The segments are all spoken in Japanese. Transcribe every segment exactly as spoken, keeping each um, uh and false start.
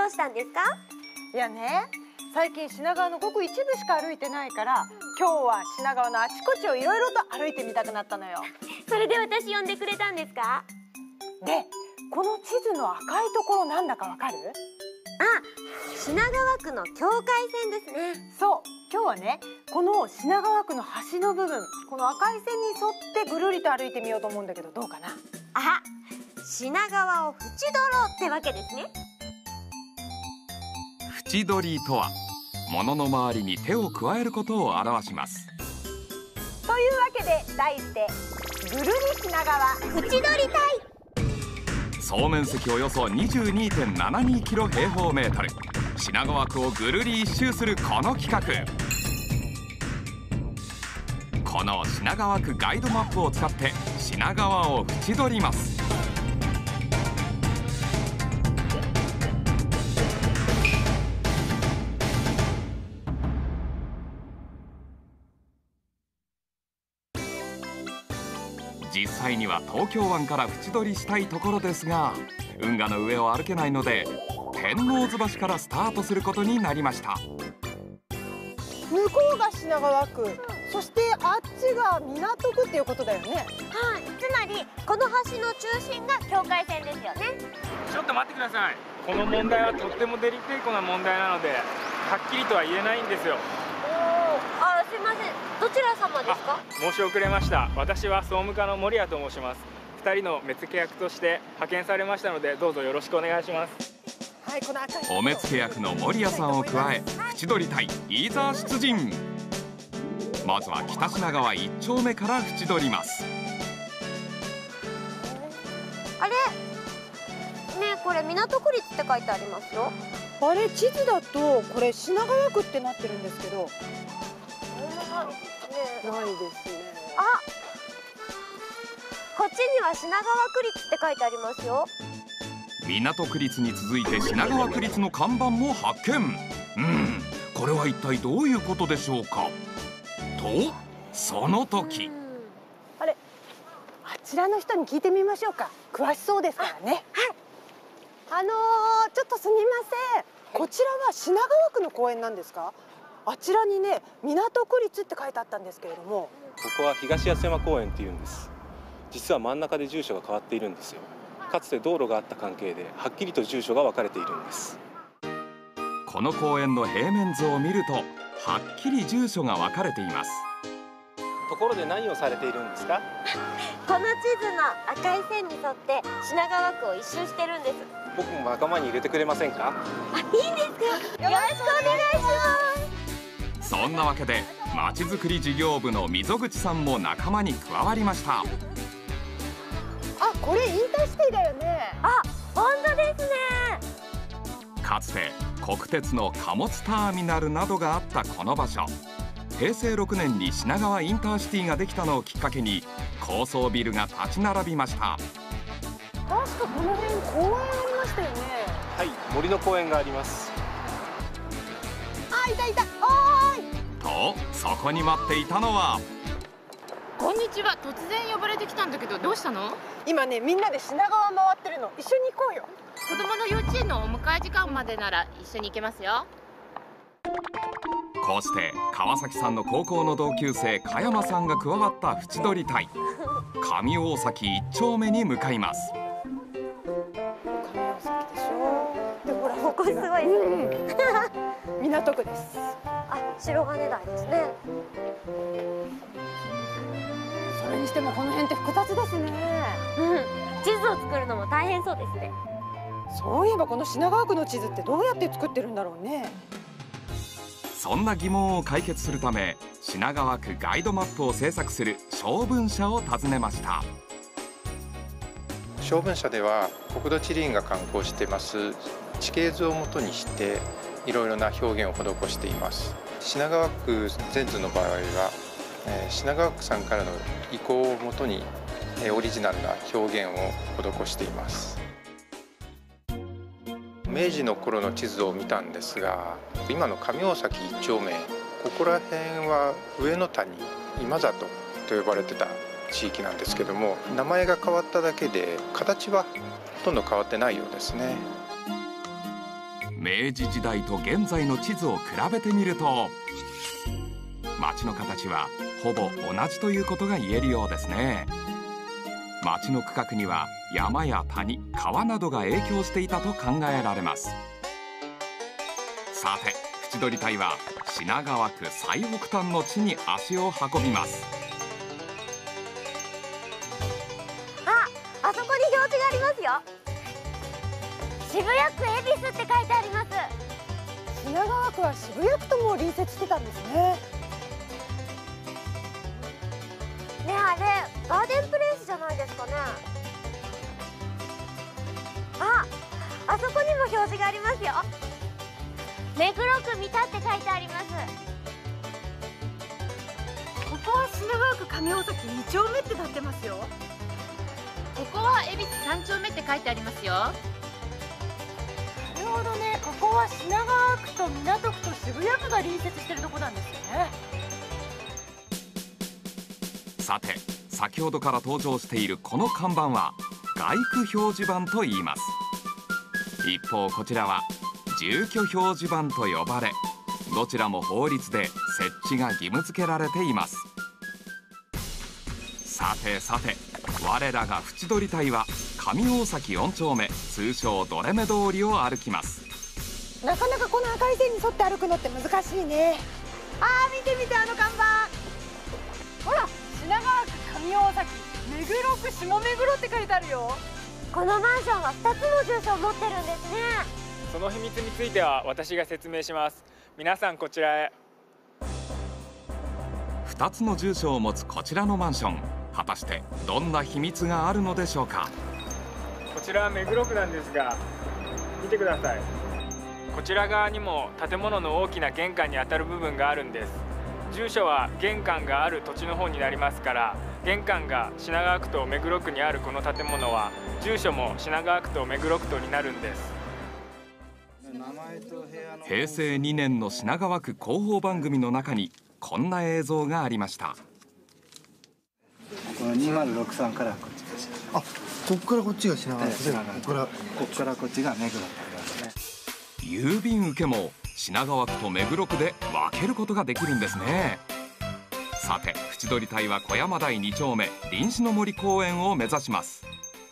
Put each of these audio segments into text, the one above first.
うしたんですか？ いやね、最近品川のごく一部しか歩いてないから、今日は品川のあちこちをいろいろと歩いてみたくなったのよ。 それで私呼んでくれたんですか？ で、この地図の赤いところなんだかわかる？ あ、品川区の境界線ですね。 そう、今日はね、この品川区の端の部分、この赤い線に沿ってぐるりと歩いてみようと思うんだけど、どうかな？ あ、品川を縁取ろうってわけですね。 縁取りとは、物の周りに手を加えることを表します。 というわけで題してぐるり品川縁取りたい。 総面積およそ にじゅうにてんななにキロ平方メートル、品川区をぐるり一周するこの企画。この品川区ガイドマップを使って品川を縁取ります。実際には東京湾から縁取りしたいところですが、運河の上を歩けないので天王洲橋からスタートすることになりました。 向こうが品川区、そしてあっちが港区っていうことだよね。 はい、つまりこの橋の中心が境界線ですよね。 ちょっと待ってください。この問題はとってもデリケートな問題なので、はっきりとは言えないんですよ。 あ、すいません。どちら様ですか？ 申し遅れました。私は総務課の森谷と申します。ふたりの目付け役として派遣されましたので、どうぞよろしくお願いします。 はい、この赤いお目付け役の森谷さんを加え、縁取り隊いざ出陣。まずは北品川いっ丁目から縁取ります。 あれねえ、これ港区立って書いてありますよ。 あれ、地図だとこれ品川区ってなってるんですけど、ないですね。 あ、こっちには品川区立って書いてありますよ。 港区立に続いて品川区立の看板も発見。うん、これは一体どういうことでしょうか。とその時、 あれ、あちらの人に聞いてみましょうか。詳しそうですからね。はい、あのー、ちょっとすみません、こちらは品川区の公園なんですか？あちらにね、港区立って書いてあったんですけれども。 ここは東安山公園っていうんです。実は真ん中で住所が変わっているんですよ。かつて道路があった関係ではっきりと住所が分かれているんです。 この公園の平面図を見るとはっきり住所が分かれています。 ところで何をされているんですか？ この地図の赤い線に沿って品川区を一周してるんです。 僕も仲間に入れてくれませんか？ あ、いいんですか？よろしくお願いします。 そんなわけでまちづくり事業部の溝口さんも仲間に加わりました。 あ、これインターシティだよね。 あ、本当ですね。 かつて国鉄の貨物ターミナルなどがあったこの場所、へいせいろくねんに品川インターシティができたのをきっかけに高層ビルが立ち並びました。 確かこの辺公園ありましたよね。 はい、森の公園があります。 あ、いたいた。おーい。 とそこに待っていたのは、 こんにちは。突然呼ばれてきたんだけど、どうしたの？ 今ね、みんなで品川回ってるの。一緒に行こうよ。 子供の幼稚園のお迎え時間までなら一緒に行けますよ。 こうして川崎さんの高校の同級生加山さんが加わった縁取り隊、上大崎いっ丁目に向かいます。 上大崎でしょ。で、ほら、 ここすごいですね。 うん、港区です。 あ、白金台ですね。 それにしてもこの辺って複雑ですね。 うん、地図を作るのも大変そうですね。 そういえばこの品川区の地図ってどうやって作ってるんだろうね。 そんな疑問を解決するため、品川区ガイドマップを制作する小文社を訪ねました。 小文社では国土地理院が刊行しています地形図をもとにしていろいろな表現を施しています。品川区全図の場合は、えー、品川区さんからの意向をもとに、えー、オリジナルな表現を施しています。明治の頃の地図を見たんですが、今の上大崎いっ丁目、ここら辺は上野谷、今里と呼ばれてた地域なんですけども、名前が変わっただけで形はほとんど変わってないようですね。 明治時代と現在の地図を比べてみると、町の形はほぼ同じということが言えるようですね。町の区画には山や谷、川などが影響していたと考えられます。さて、縁取り隊は品川区最北端の地に足を運びます。 あ、あそこに表示がありますよ。渋谷区恵比寿って書いてあります。 品川区は渋谷区とも隣接してたんですね。 ね、あれガーデンプレイスじゃないですかね。あ、あそこにも表示がありますよ。目黒区三田って書いてあります。 ここは品川区上大崎に丁目ってなってますよ。 ここは恵比寿さん丁目って書いてありますよ。 なるほどね。ここは品川区と港区と渋谷区が隣接してるとこなんですよね。 さて、先ほどから登場しているこの看板は街区表示板といいます。一方こちらは住居表示板と呼ばれ、どちらも法律で設置が義務付けられています。さてさて、我らが縁取り隊は上大崎よん丁目、通称ドレメ通りを歩きます。 なかなかこの赤い線に沿って歩くのって難しいね。あー、見て見て、あの看板。ほら、品川区上大崎、目黒区下目黒って書いてあるよ。 このマンションはふたつの住所を持ってるんですね。 その秘密については私が説明します。皆さんこちらへ。 ふたつの住所を持つこちらのマンション、果たしてどんな秘密があるのでしょうか。 こちらは目黒区なんですが、見てください。こちら側にも建物の大きな玄関にあたる部分があるんです。住所は玄関がある土地の方になりますから、玄関が品川区と目黒区にあるこの建物は住所も品川区と目黒区とになるんです。 へいせいにねんの品川区広報番組の中にこんな映像がありました。 このにまるろくさんからこっちです。 あ、ここからこっちが品川区で、ここからここからこっちが目黒になりますね。 郵便受けも品川区と目黒区で分けることができるんですね。さて、縁取り隊は小山台に丁目、臨死の森公園を目指します。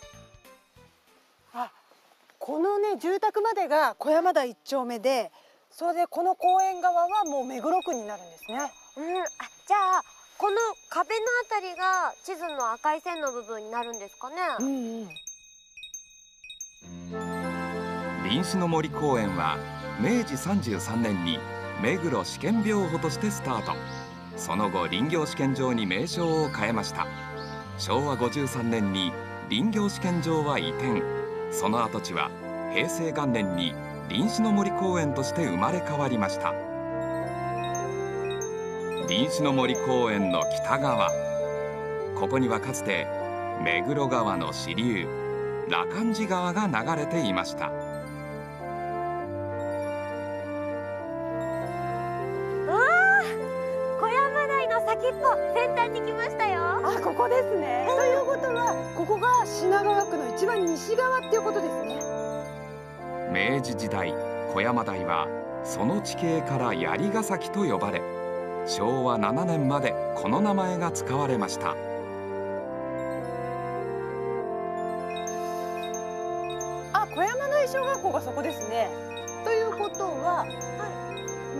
あ、このね、住宅までが小山台いち丁目で、それでこの公園側はもう目黒区になるんですね。 うん、あ、じゃあこの壁のあたりが地図の赤い線の部分になるんですかね。 うんうん。 臨死の森公園はめいじさんじゅうさんねんに目黒試験病舗としてスタート。その後林業試験場に名称を変えました。しょうわごじゅうさんねんに林業試験場は移転。その跡地はへいせい元年に臨死の森公園として生まれ変わりました。臨死の森公園の北側、ここにはかつて目黒川の支流羅漢寺川が流れていました。 先っぽ先端に来ましたよ。 あ、ここですね。ということはここが品川区の一番西側っていうことですね。 明治時代、小山台はその地形から槍ヶ崎と呼ばれ、しょうわななねんまでこの名前が使われました。 あ、小山台小学校がそこですね。ということは、はい、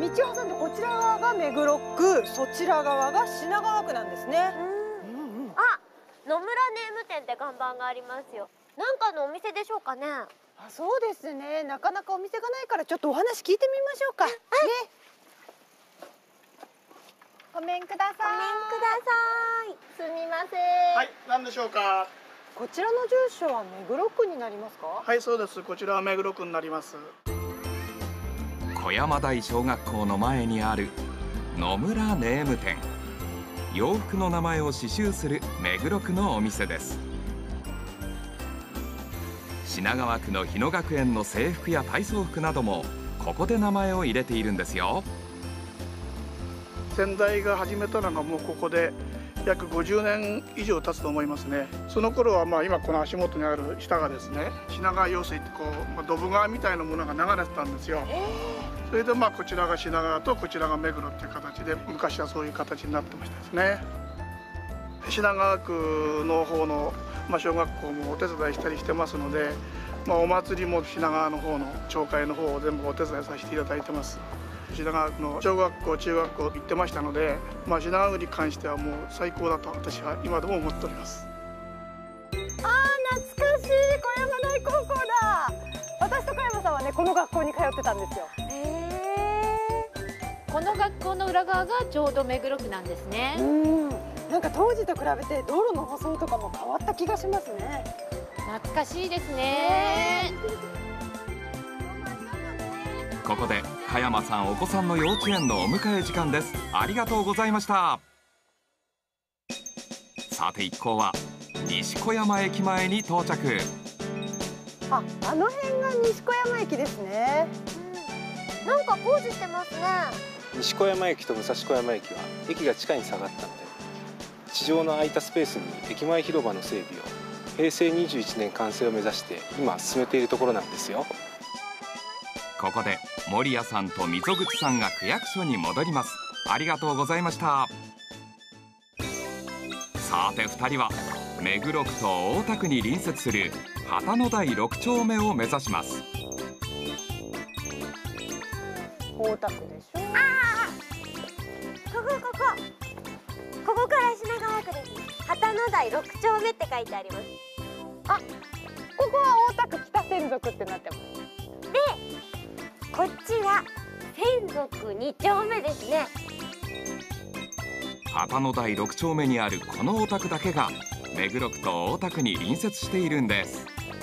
道を挟んでこちら側が目黒区、そちら側が品川区なんですね。うんうんうん、 あ、野村ネーム店って看板がありますよ。なんかのお店でしょうかね。 あ、そうですね。なかなかお店がないからちょっとお話聞いてみましょうか。はい、ね。ごめんください。 ごめんください。すみません。 はい、何でしょうか。 こちらの住所は目黒区になりますか。 はい、そうです。こちらは目黒区になります。 小山台小学校の前にある野村ネーム店。洋服の名前を刺繍する目黒区のお店です。品川区の日野学園の制服や体操服などもここで名前を入れているんですよ。 先代が始めたのがもうここで、 約ごじゅうねん以上経つと思いますね。その頃はまあ今この足元にある下がですね、品川用水ってこう、まあ、ドブ川みたいなものが流れてたんですよ。それでまあこちらが品川とこちらが目黒っていう形で、昔はそういう形になってましたですね。品川区の方の、まあ、小学校もお手伝いしたりしてますので、まあ、お祭りも品川の方の町会の方を全部お手伝いさせていただいてます。品川区の小学校中学校行ってましたので、まあ、品川区に関してはもう最高だと私は今でも思っております。 あー、懐かしい、小山台高校だ。私と小山さんはね、この学校に通ってたんですよ。 へー。この学校の裏側がちょうど目黒区なんですね。 うん、なんか当時と比べて道路の舗装とかも変わった気がしますね。 懐かしいですね。 ここで加山さんお子さんの幼稚園のお迎え時間です。ありがとうございました。さて一行は西小山駅前に到着。 あ、あの辺が西小山駅ですね。 うん、なんか工事してますね。 西小山駅と武蔵小山駅は駅が地下に下がったので、地上の空いたスペースに駅前広場の整備を平成にじゅういちねん完成を目指して今進めているところなんですよ。 ここで守屋さんと溝口さんが区役所に戻ります。ありがとうございました。さてふたりは目黒区と大田区に隣接する旗の台ろく丁目を目指します。 大田区でしょ。 ああ、ここここここから品川区です。旗の台ろく丁目って書いてあります。 あ、ここは大田区北千属ってなってます。 で、こっちは千属に丁目ですね。 旗の台ろく丁目にあるこのお宅だけが目黒区と大田区に隣接しているんです。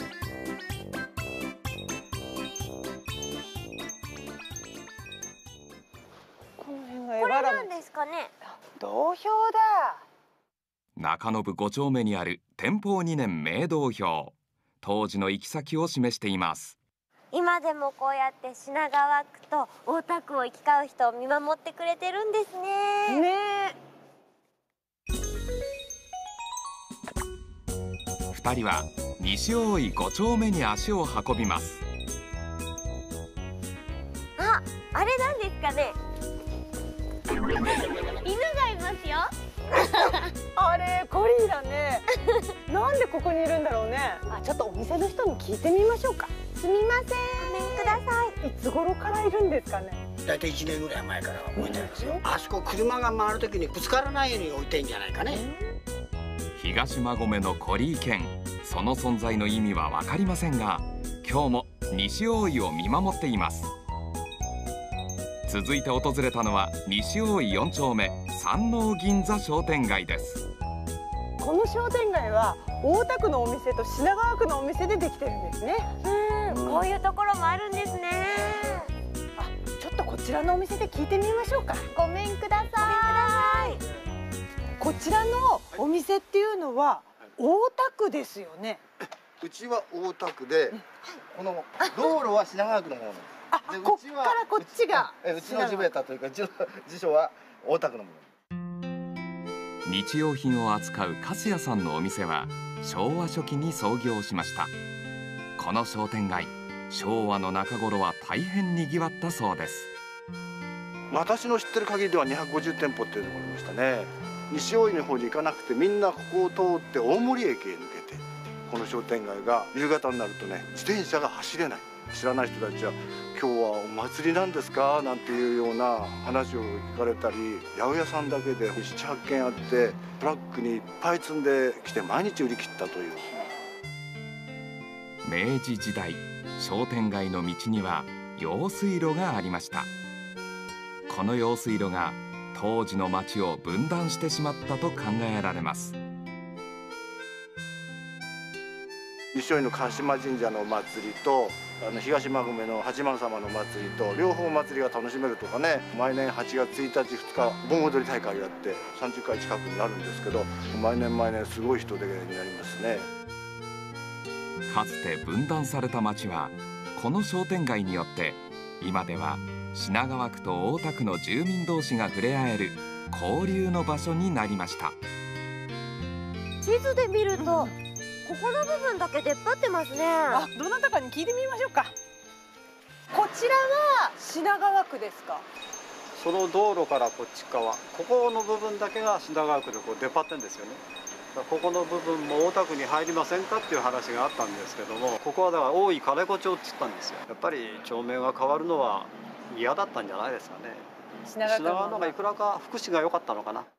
この辺がこれなんですかね。 道標だ。 中延ご丁目にある天保にねん明道標、当時の行き先を示しています。 今でもこうやって品川区と大田区を行き交う人を見守ってくれてるんですね。 ねえ。ふたりは西大井ご丁目に足を運びます。 あ、あれなんですかね。犬がいますよ。 あれ、コリーだね。なんでここにいるんだろうね。あ、ちょっとお店の人に聞いてみましょうか。すみません。 ごめんください。 いつ頃からいるんですかね。 だいたいいちねんぐらい前から置いてあるんですよ。あそこ車が回るときにぶつからないように置いてんじゃないかね。 東馬込のコリー犬、その存在の意味は分かりませんが、今日も西大井を見守っています。続いて訪れたのは西大井よん丁目山王銀座商店街です。 この商店街は大田区のお店と品川区のお店でできてるんですね。 うん、こういうところもあるんですね。 あ、ちょっとこちらのお店で聞いてみましょうか。 ごめんください。 こちらのお店っていうのは大田区ですよね。 うちは大田区で、この道路は品川区の方なんです。 あ、こっからこっちがうちの地べたというか、うちの辞書は大田区のもの。 日用品を扱う粕谷さんのお店は昭和初期に創業しました。この商店街、昭和の中頃は大変にぎわったそうです。 私の知ってる限りではにひゃくごじゅう店舗っていうところありましたね。西大井の方に行かなくて、みんなここを通って大森駅へ抜けて、この商店街が夕方になるとね、自転車が走れない。知らない人たちは「今日はお祭りなんですか?」なんていうような話を聞かれたり、八百屋さんだけでななはちけんあって、トラックにいっぱい積んできて毎日売り切ったという。 明治時代、商店街の道には用水路がありました。この用水路が当時の町を分断してしまったと考えられます。 西大井の鹿島神社のお祭りと、あの東馬込の八幡様の祭りと両方祭りが楽しめるとかね、毎年はちがつついたちふつか盆踊り大会をやってさんじゅっかい近くになるんですけど、毎年毎年すごい人出になりますね。 かつて分断された町はこの商店街によって今では品川区と大田区の住民同士が触れ合える交流の場所になりました。 地図で見ると、ここの部分だけ出っ張ってますね。 あ、どなたかに聞いてみましょうか。こちらは品川区ですか？ その道路からこっち側、ここの部分だけが品川区でこう出っ張ってるんですよね。ここの部分も大田区に入りませんかっていう話があったんですけども、ここはだから大井金子町って言ったんですよ。やっぱり町名が変わるのは嫌だったんじゃないですかね。品川の方がいくらか福祉が良かったのかな。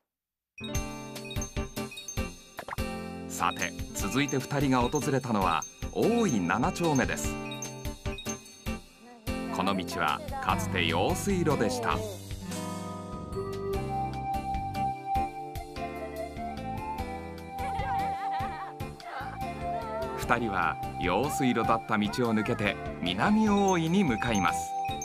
さて、続いてふたりが訪れたのは大井なな丁目です。この道はかつて用水路でした。ふたりは用水路だった道を抜けて南大井に向かいます。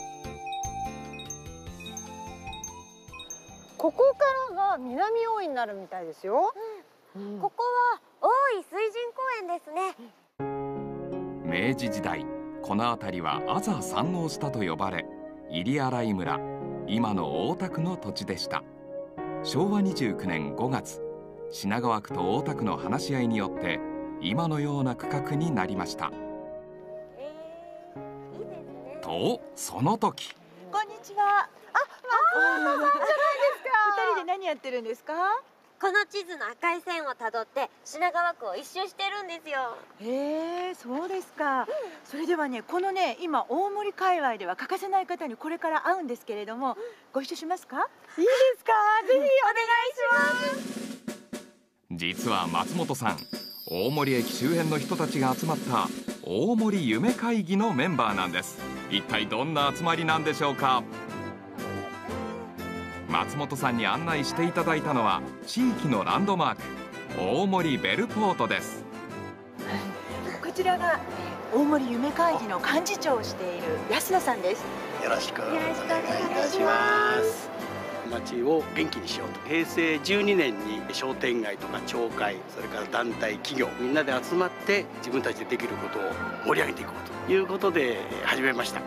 ここからが南大井になるみたいですよ。 うんうん、ここは大井水神公園ですね。明治時代、この辺りは阿座山王下と呼ばれ、入洗村、今の大田区の土地でした。しょうわにじゅうきゅうねんごがつ、品川区と大田区の話し合いによって今のような区画になりました。 えー、いいですね。 とその時、 こんにちは。あ、松本さんじゃないですか。二人で何やってるんですか？ この地図の赤い線をたどって品川区を一周してるんですよ。 へえ、そうですか。それではね、このね、今大森界隈では欠かせない方にこれから会うんですけれども、ご一緒しますか？いいですか？ぜひお願いします。 実は松本さん、大森駅周辺の人たちが集まった大森夢会議のメンバーなんです。一体どんな集まりなんでしょうか。松本さんに案内していただいたのは地域のランドマーク、大森ベルポートです。 こちらが大森夢会議の幹事長をしている安野さんです。 よろしくお願いいたします。町を元気にしようと、へいせいじゅうにねんに商店街とか町会、それから団体企業みんなで集まって自分たちでできることを盛り上げていこうということで始めました。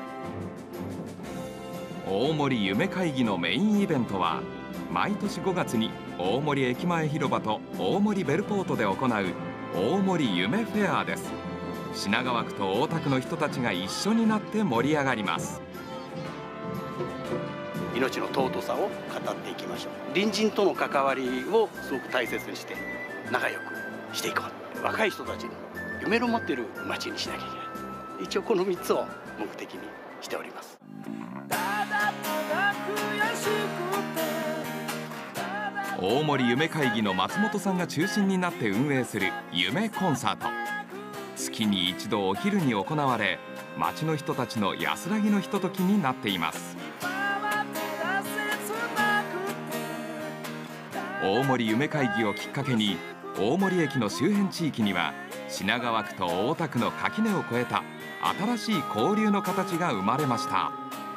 大森夢会議のメインイベントは毎年ごがつに大森駅前広場と大森ベルポートで行う大森夢フェアです。品川区と大田区の人たちが一緒になって盛り上がります。 命の尊さを語っていきましょう。隣人との関わりをすごく大切にして仲良くしていこう。若い人たちの夢の持っている町にしなきゃいけない。一応このみっつを目的にしております。 大森夢会議の松本さんが中心になって運営する夢コンサート、月に一度お昼に行われ、町の人たちの安らぎのひとときになっています。大森夢会議をきっかけに大森駅の周辺地域には品川区と大田区の垣根を越えた新しい交流の形が生まれました。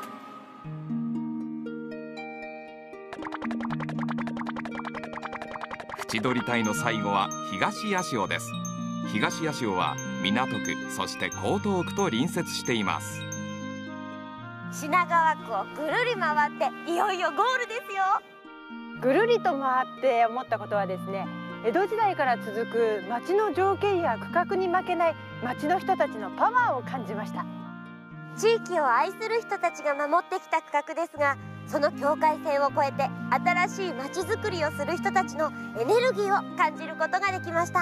縁取り隊の最後は東八潮です。東八潮は港区、そして江東区と隣接しています。 品川区をぐるり回っていよいよゴールですよ。 ぐるりと回って思ったことはですね、江戸時代から続く町の条件や区画に負けない町の人たちのパワーを感じました。 地域を愛する人たちが守ってきた区画ですが、その境界線を越えて新しい町づくりをする人たちのエネルギーを感じることができました。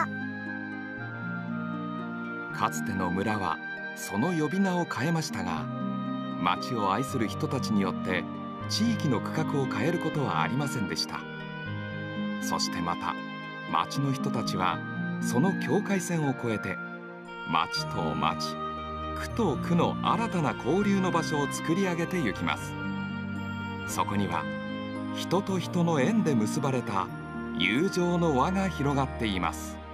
かつての村はその呼び名を変えましたが、町を愛する人たちによって地域の区画を変えることはありませんでした。そしてまた町の人たちはその境界線を越えて町と町、区と区の新たな交流の場所を作り上げてゆきます。そこには人と人の縁で結ばれた友情の輪が広がっています。